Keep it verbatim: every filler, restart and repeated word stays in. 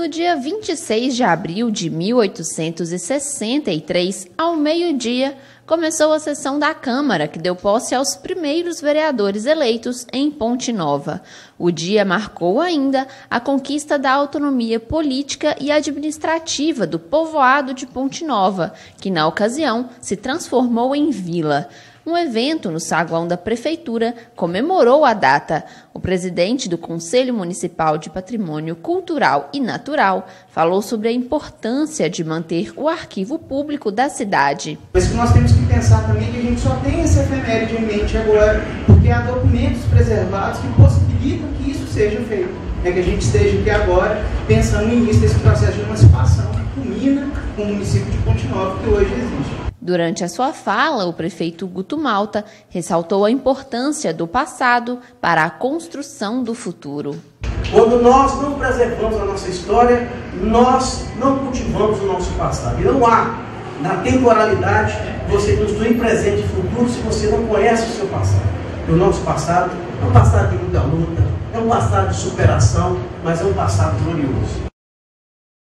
No dia vinte e seis de abril de mil oitocentos e sessenta e três, ao meio-dia, começou a sessão da Câmara, que deu posse aos primeiros vereadores eleitos em Ponte Nova. O dia marcou ainda a conquista da autonomia política e administrativa do povoado de Ponte Nova, que na ocasião se transformou em vila. Um evento no saguão da Prefeitura comemorou a data. O presidente do Conselho Municipal de Patrimônio Cultural e Natural falou sobre a importância de manter o arquivo público da cidade. Mas que nós temos que pensar também que a gente só tem essa efeméride em mente agora, porque há documentos preservados que possibilitam que isso seja feito. É que a gente esteja aqui agora pensando no início desse processo de emancipação que culmina com o município de Ponte Nova, que hoje existe. Durante a sua fala, o prefeito Guto Malta ressaltou a importância do passado para a construção do futuro. Quando nós não preservamos a nossa história, nós não cultivamos o nosso passado. E não há, na temporalidade, você construir presente e futuro se você não conhece o seu passado. E o nosso passado é um passado de muita luta, é um passado de superação, mas é um passado glorioso.